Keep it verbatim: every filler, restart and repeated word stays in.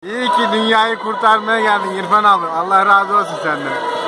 İyi ki dünyayı kurtarmaya geldin İrfan abi. Allah razı olsun senden.